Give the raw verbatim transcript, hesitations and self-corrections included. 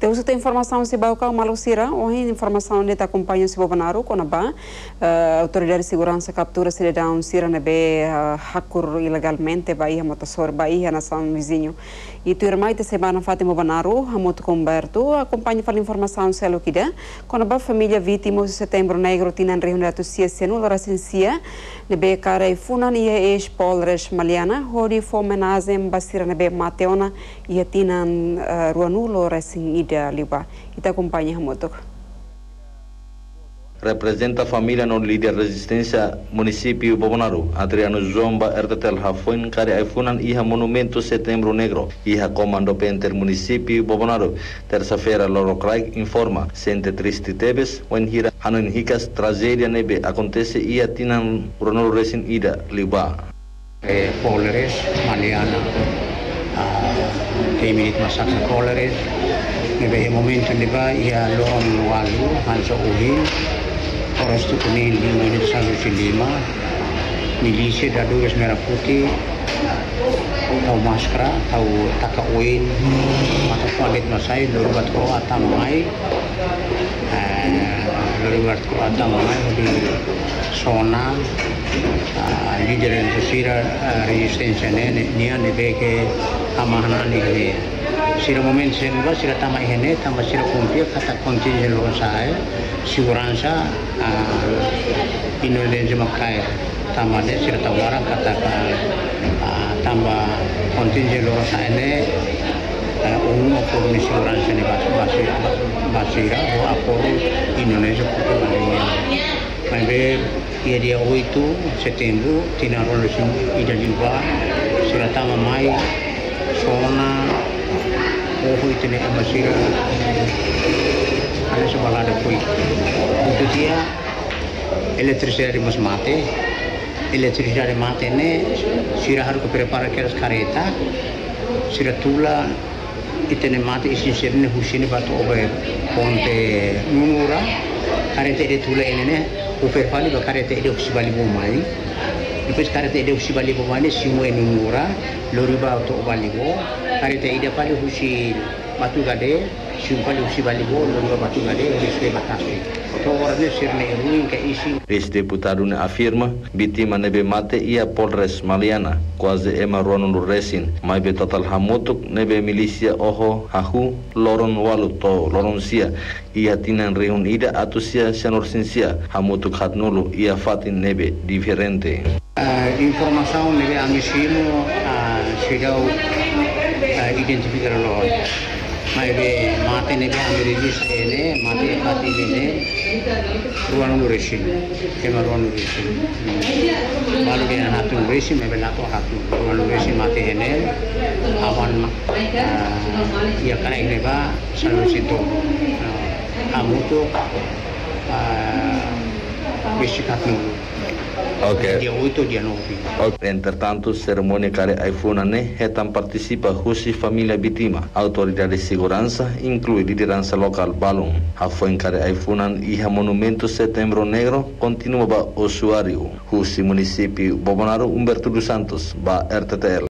Terus tem informação se vai o Malusira, hoje informação de acompanha se Bobanaro, Conabá, uh, autoridade de segurança captura cidadão Sira nebe uh, hakur ilegalmente Bahia motasor Bahia nação vizinho. E tu irmã te semana Fátima Bobanaro, Hamoto Comberto, acompanha para informação se lo que dá. Conabá família vítima de setembro negro tinha reunião de ciência no recensia, nebe cara e funan e ex polres maliana, hori fomenazem basira nebe mateona e tinha uh, ruanulo recém ida liba. Kita acompanha Hamoto. Representa a família no líder resistência município Bobanaro, Adriano Zomba Ertetel Hafoin kari aifunan iha monumento Setembro Negro, iha comando penter município Bobanaro. Terça-feira Loro Craig informa, sente triste tebes, when hira hanon hikas tragédia nebe acontece iha tinan ronol resin ida liba. Eh, Polres, Maliana, uh, minit masaksa Polres, nebe momento neba iha loron walu, hanso uhin, Oras tu kuning lima ini satu lima, milisi dadu gas merah putih, tahu maskara, tahu taka uin, mata kualit masai, lalu bat ko atam mai, lalu bat ko atam mai di zona, leader yang sesira resistensi ini, ni ane beke amahan ini. Sira momen senba sira tama ihene tama sira kumpir kata kontingen lo saya segurança uh, Indonesia makai tama de sira tawara kata uh, tamba kontingen lo saya ne umum por mi segurança ne basira basira o aporo Indonesia kutulannya maybe dia oito setembro tinaron lesin ida liba sira tama mai zona oh itu nih masih ada sebalah ada koi itu dia elektrisitas mas mate elektrisitas mate ne sira harus prepara keras kareta sira tula itu ne mate isi sirne husine batu obe ponte nunura kareta itu tula ini ne uper pali ba kareta itu sibali bomai depois kareta itu sibali bomai ne simu nunura loriba auto baligo kareta ida pali husi batu gade simu pali husi baligo loriba batu gade husi batasi to orne sirne ruin ke isi. Ex-deputado afirma vítima nebe mate ia Polres Maliana quase ema ronon resin mai be total hamotuk nebe milisia oho hahu loron walu to loron sia ia tinan reun ida atusia senorsinsia hamotuk hatnulu ia fatin nebe diferente. Uh, informação nebe amisimo uh, sudah uh, identificar lo mai be mate nebe amirigis ene mate pati ene ruang resin kema ruang resin baru dia hatun resin mebe lato hatun ruang resin mate ene awan uh, ia kana neba selalu situ kamu tuh besi hatun. Okay. Dia oito dia nove. Okay. Entretanto, cerimônia care aifuna ne hetam participa husi família vítima. Autoridade de segurança inclui liderança local balum. Hafoin care aifunan iha monumento Setembro Negro continua ba usuário. Husi município Bobanaro Humberto dos Santos ba R T T L.